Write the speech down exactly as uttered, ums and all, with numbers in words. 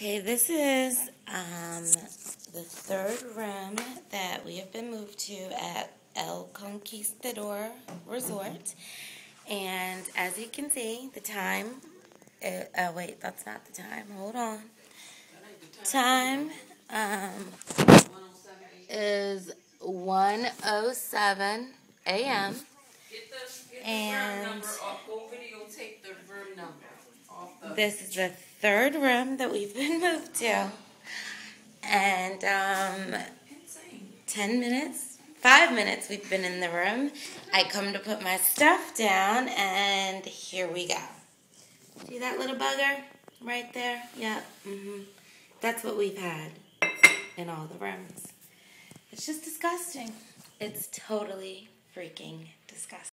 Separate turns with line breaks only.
Okay, this is um, the third room that we have been moved to at El Conquistador Resort. And as you can see, the time, uh, oh wait, that's not the time, hold on. Time um, is one oh seven a m And this is the third room that we've been moved to. And um, ten minutes, five minutes we've been in the room. I come to put my stuff down, and here we go. See that little bugger right there? Yep. Mm-hmm. That's what we've had in all the rooms. It's just disgusting. It's totally freaking disgusting.